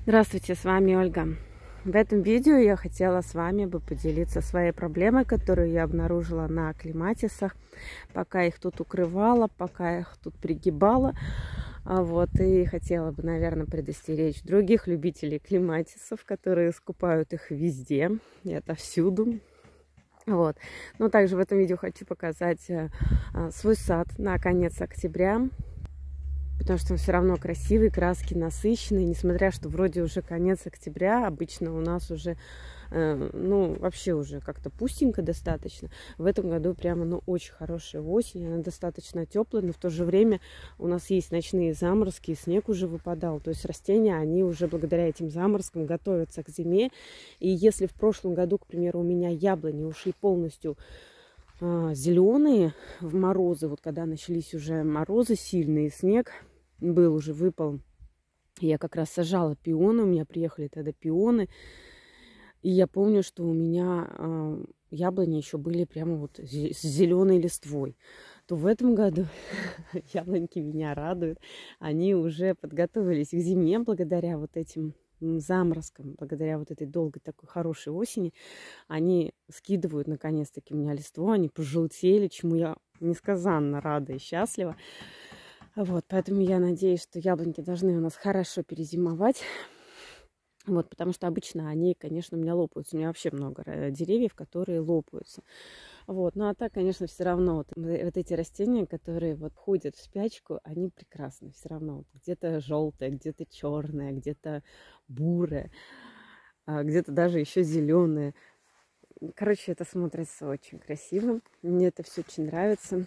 Здравствуйте, с вами Ольга. В этом видео я хотела с вами бы поделиться своей проблемой, которую я обнаружила на клематисах, пока их тут укрывала, пока их тут пригибала. И хотела бы, наверное, предостеречь других любителей клематисов, которые скупают их везде и отовсюду. Но также в этом видео хочу показать свой сад на конец октября, потому что он все равно красивый, краски насыщенные, несмотря что вроде уже конец октября, обычно у нас уже, вообще уже как-то пустенько достаточно. В этом году прямо, очень хорошая осень, она достаточно теплая, но в то же время у нас есть ночные заморозки, и снег уже выпадал. То есть растения, они уже благодаря этим заморозкам готовятся к зиме. И если в прошлом году, к примеру, у меня яблони ушли полностью зеленые в морозы, когда начались уже морозы сильные, снег был уже, выпал. Я как раз сажала пионы, у меня приехали тогда пионы. И я помню, что у меня яблони еще были прямо с зеленой листвой. То в этом году яблоньки меня радуют. Они уже подготовились к зиме благодаря этим заморозкам, благодаря этой долгой такой хорошей осени. Они скидывают наконец-таки у меня листву, они пожелтели, чему я несказанно рада и счастлива. Поэтому я надеюсь, что яблоньки должны у нас хорошо перезимовать. Потому что обычно они, конечно, у меня лопаются. У меня вообще много деревьев, которые лопаются. А так, конечно, все равно эти растения, которые ходят в спячку, они прекрасны. Все равно где-то желтое, где-то черное, где-то бурое, где-то даже еще зеленое. Короче, это смотрится очень красиво. Мне это все очень нравится.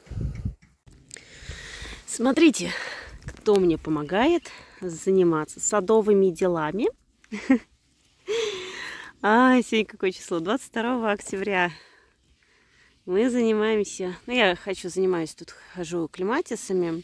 Смотрите, кто мне помогает заниматься садовыми делами. Сегодня какое число? 22 октября. Мы занимаемся... занимаюсь тут, хожу клематисами.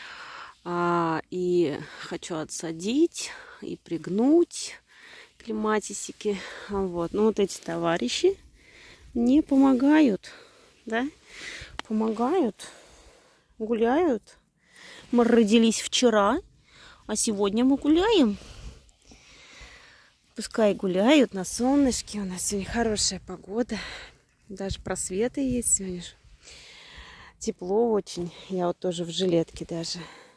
И хочу отсадить и пригнуть клематисики. Эти товарищи мне помогают. Да? Помогают. Гуляют. Мы родились вчера, а сегодня мы гуляем. Пускай гуляют на солнышке. У нас сегодня хорошая погода. Даже просветы есть сегодня. Тепло очень. Я тоже в жилетке даже.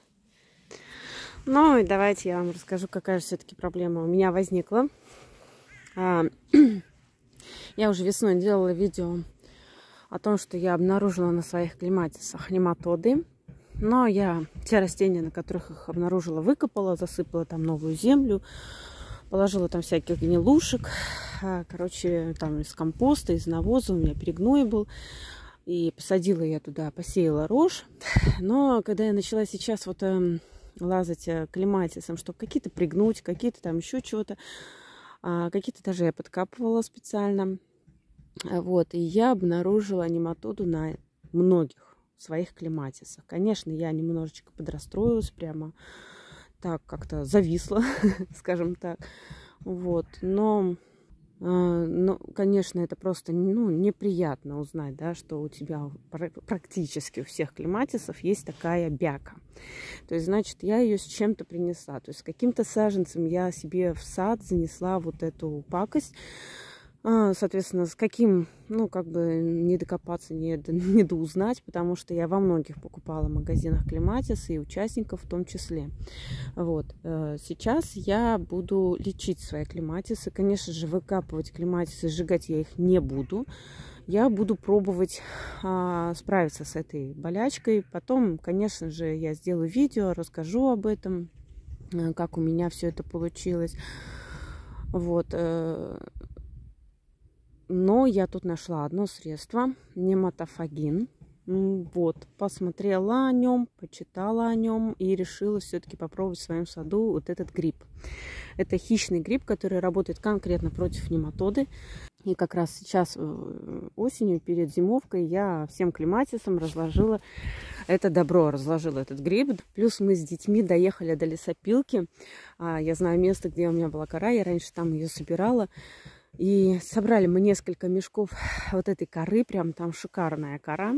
И давайте я вам расскажу, какая же все-таки проблема у меня возникла. Я уже весной делала видео о том, что я обнаружила на своих клематисах нематоды. Но я те растения, на которых их обнаружила, выкопала, засыпала там новую землю, положила там всяких гнилушек. Там из компоста, из навоза, у меня перегной был. И посадила я туда, посеяла рожь. Но когда я начала сейчас лазать клематисом, чтобы какие-то пригнуть, какие-то там еще чего-то, какие-то даже я подкапывала специально. И я обнаружила нематоду на многих своих клематисах. Конечно, я немножечко подрастроилась, прямо так как-то зависла, скажем так. Но, конечно, это просто неприятно узнать, да, что у тебя практически у всех клематисов есть такая бяка. То есть, значит, я ее с чем-то принесла. То есть, с каким-то саженцем я себе в сад занесла эту пакость. Соответственно, с каким, не докопаться, не доузнать, потому что я во многих покупала магазинах клематис и участников в том числе. Сейчас я буду лечить свои клематисы. Конечно же, выкапывать клематисы, сжигать я их не буду. Я буду пробовать справиться с этой болячкой. Потом, конечно же, я сделаю видео, расскажу об этом, как у меня все это получилось. Но я тут нашла одно средство, нематофагин. Посмотрела о нем, почитала о нем и решила все-таки попробовать в своем саду этот гриб. Это хищный гриб, который работает конкретно против нематоды. И как раз сейчас осенью, перед зимовкой, я всем клематисам разложила это добро, разложила этот гриб. Плюс мы с детьми доехали до лесопилки. Я знаю место, где у меня была кора, я раньше там ее собирала. И собрали мы несколько мешков этой коры, прям там шикарная кора.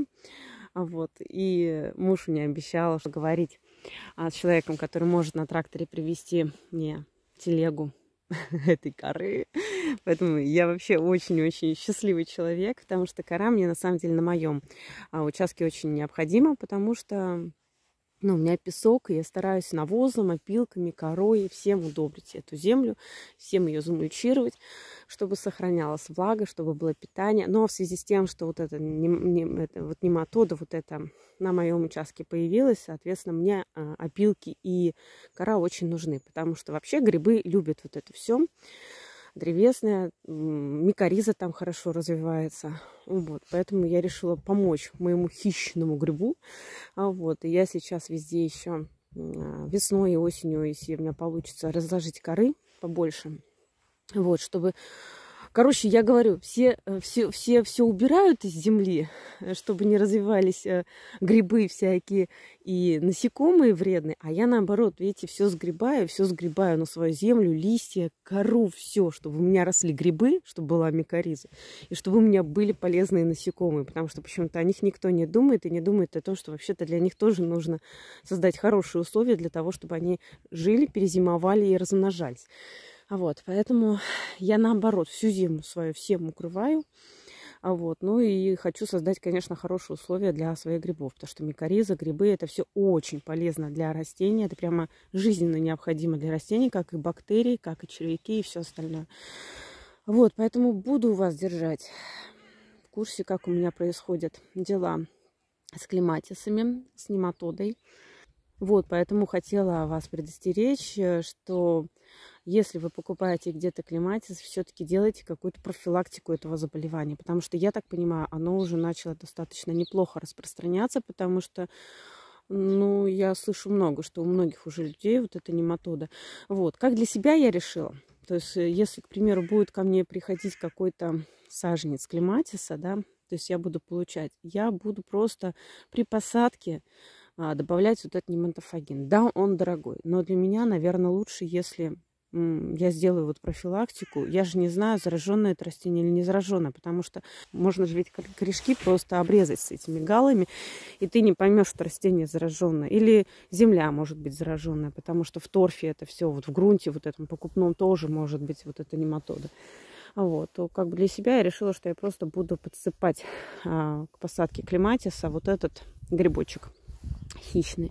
И муж мне обещал говорить с человеком, который может на тракторе привезти мне телегу этой коры. Поэтому я вообще очень-очень счастливый человек, потому что кора мне на самом деле на моем участке очень необходима, потому что у меня песок, и я стараюсь навозом, опилками, корой всем удобрить эту землю, всем ее замульчировать, чтобы сохранялась влага, чтобы было питание. Но в связи с тем, что вот это нематода вот это на моем участке появилась, соответственно, мне опилки и кора очень нужны, потому что вообще грибы любят вот это все. Древесная, микориза там хорошо развивается. Вот, поэтому я решила помочь моему хищному грибу. И я сейчас везде еще весной и осенью, если у меня получится, разложить коры побольше. Вот, чтобы... Короче, я говорю, все убирают из земли, чтобы не развивались грибы всякие и насекомые вредные, а я наоборот, видите, все сгребаю на свою землю, листья, кору, все, чтобы у меня росли грибы, чтобы была микориза, и чтобы у меня были полезные насекомые, потому что почему-то о них никто не думает, и не думает о том, что вообще-то для них тоже нужно создать хорошие условия для того, чтобы они жили, перезимовали и размножались. Поэтому я наоборот всю зиму свою всем укрываю. И хочу создать, конечно, хорошие условия для своих грибов, потому что микориза, грибы, это все очень полезно для растений. Это прямо жизненно необходимо для растений, как и бактерии, как и червяки и все остальное. Поэтому буду вас держать в курсе, как у меня происходят дела с клематисами, с нематодой. Поэтому хотела вас предостеречь, что если вы покупаете где-то клематис, все-таки делайте какую-то профилактику этого заболевания. Потому что, я так понимаю, оно уже начало достаточно неплохо распространяться, потому что, я слышу много, что у многих уже людей вот это нематода. Как для себя я решила. То есть, если, к примеру, будет ко мне приходить какой-то саженец клематиса, да, то есть я буду просто при посадке добавлять вот этот нематофагин. Да, он дорогой, но для меня, наверное, лучше, если я сделаю профилактику. Я же не знаю, зараженное это растение или не зараженное, потому что можно же ведь корешки просто обрезать с этими галами, и ты не поймешь, что растение зараженное. Или земля может быть зараженная, потому что в торфе это все, в грунте вот этом покупном тоже может быть вот эта нематода. То для себя я решила, что я просто буду подсыпать к посадке клематиса вот этот грибочек хищный.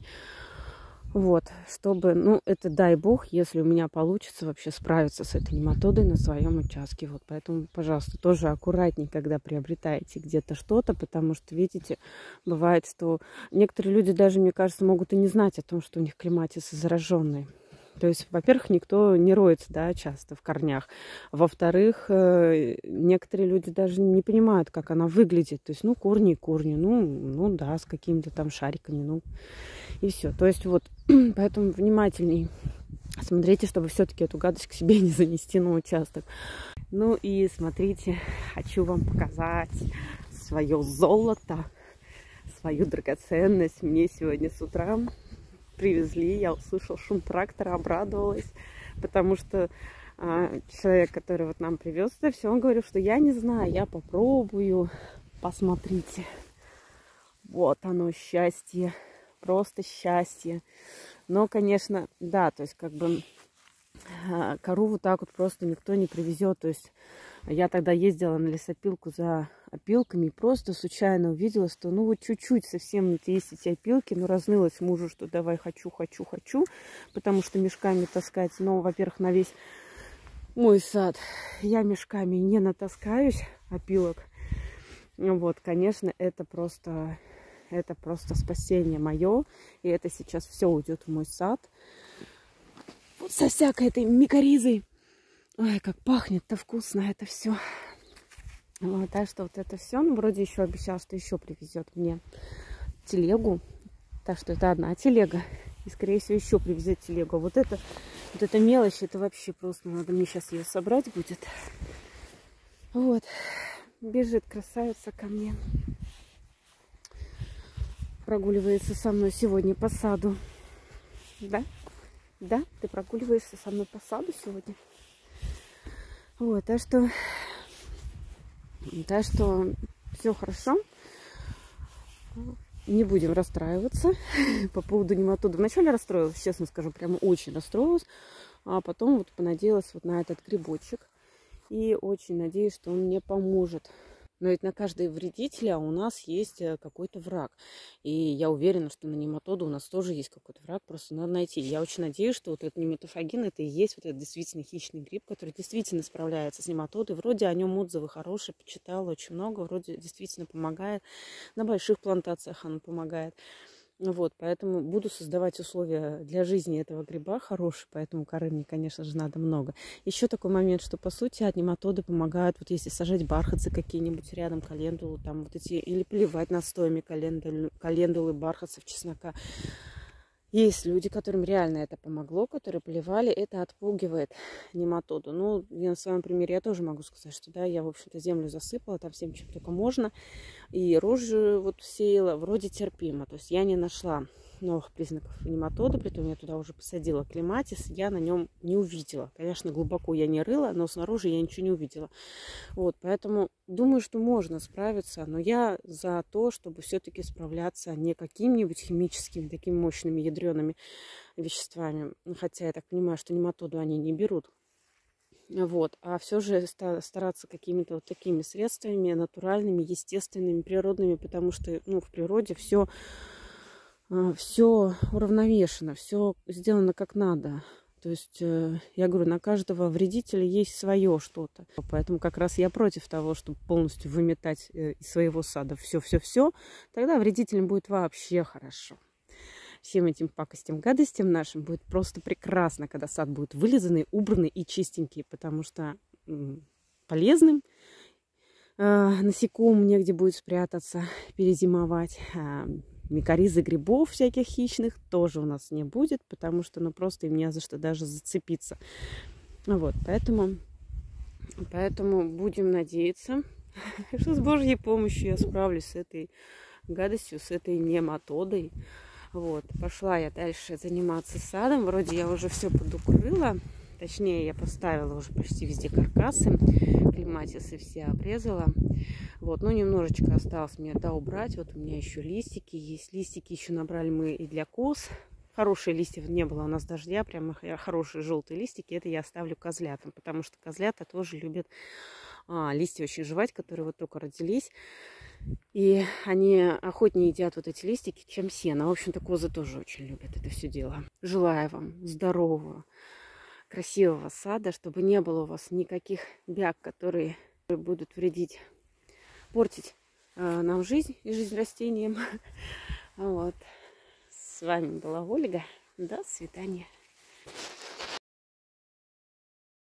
Чтобы, это дай бог, если у меня получится вообще справиться с этой нематодой на своем участке. Поэтому, пожалуйста, тоже аккуратней, когда приобретаете где-то что-то, потому что, видите, бывает, что некоторые люди даже, мне кажется, могут и не знать о том, что у них клематис зараженный. То есть, во-первых, никто не роется, да, часто в корнях. Во-вторых, некоторые люди даже не понимают, как она выглядит. То есть, корни и корни, да, с какими-то там шариками, и все. То есть, поэтому внимательней смотрите, чтобы все-таки эту гадость к себе не занести на участок. И смотрите, хочу вам показать свое золото, свою драгоценность. Мне сегодня с утра привезли, я услышала шум трактора, обрадовалась, потому что человек, который нам привез это все, он говорил, что я не знаю, я попробую, посмотрите. Вот оно, счастье, просто счастье. Но, конечно, да, то есть кору вот так просто никто не привезет. То есть я тогда ездила на лесопилку за опилками и просто случайно увидела, что чуть-чуть совсем есть эти опилки, разнылась мужу, что давай хочу, потому что мешками таскать. Но, во-первых, на весь мой сад я мешками не натаскаюсь опилок. Конечно, это просто спасение мое, и это сейчас все уйдет в мой сад. Со всякой этой микоризой. Ой, как пахнет-то вкусно это все. Так что это все. Вроде еще обещал, что еще привезет мне телегу. Так что это одна телега. И, скорее всего, еще привезет телегу. Вот эта мелочь, это вообще просто надо мне сейчас ее собрать будет. Бежит красавица ко мне. Прогуливается со мной сегодня по саду. Да? Да? Ты прогуливаешься со мной по саду сегодня? Так что все хорошо. Не будем расстраиваться по поводу нематоды. Вначале расстроилась, честно скажу, прямо очень расстроилась. А потом вот понадеялась вот на этот грибочек. И очень надеюсь, что он мне поможет. Но ведь на каждого вредителя у нас есть какой-то враг. И я уверена, что на нематоду у нас тоже есть какой-то враг. Просто надо найти. Я очень надеюсь, что вот этот нематофагин, это и есть вот этот действительно хищный гриб, который действительно справляется с нематодой. Вроде о нем отзывы хорошие, почитала очень много. Вроде действительно помогает. На больших плантациях он помогает. Вот, поэтому буду создавать условия для жизни этого гриба хорошие, поэтому коры мне, конечно же, надо много. Еще такой момент, что, по сути, от нематоды помогают, вот если сажать бархатцы какие-нибудь рядом, календулу, там вот эти, или поливать настоями календулы, бархатцев, чеснока. Есть люди, которым реально это помогло, которые поливали, это отпугивает нематоду. Ну, я на своем примере я тоже могу сказать, что да, я, в общем-то, землю засыпала там всем, чем только можно, и рожь вот сеяла, вроде терпимо. То есть я не нашла новых признаков нематоды, притом я туда уже посадила клематис, я на нем не увидела. Конечно, глубоко я не рыла, но снаружи я ничего не увидела. Вот, поэтому думаю, что можно справиться, но я за то, чтобы все-таки справляться не какими-нибудь химическими, такими мощными ядреными веществами, хотя я так понимаю, что нематоду они не берут. Вот, а все же стараться какими-то вот такими средствами натуральными, естественными, природными, потому что, ну, в природе все уравновешено, все сделано как надо. То есть, я говорю, на каждого вредителя есть свое что-то. Поэтому как раз я против того, чтобы полностью выметать из своего сада все-все-все. Тогда вредителям будет вообще хорошо. Всем этим пакостям, гадостям нашим будет просто прекрасно, когда сад будет вылизанный, убранный и чистенький, потому что полезным насекомым негде будет спрятаться, перезимовать. Микоризы грибов всяких хищных тоже у нас не будет, потому что, ну, просто им не за что даже зацепиться. Вот, поэтому будем надеяться, что с Божьей помощью я справлюсь с этой гадостью, с этой нематодой. Вот, пошла я дальше заниматься садом. Вроде я уже все подукрыла. Точнее, я поставила уже почти везде каркасы. Клематисы все обрезала. Вот, ну, немножечко осталось мне доубрать. Вот у меня еще листики есть. Листики еще набрали мы и для коз. Хорошие листья не было у нас дождя. Прямо хорошие желтые листики. Это я оставлю козлятам. Потому что козлята тоже любят листья очень жевать, которые вот только родились. И они охотнее едят вот эти листики, чем сено. В общем-то, козы тоже очень любят это все дело. Желаю вам здорового, красивого сада, чтобы не было у вас никаких бяг, которые будут вредить, портить нам жизнь и жизнь растениям. Вот. С вами была Ольга. До свидания.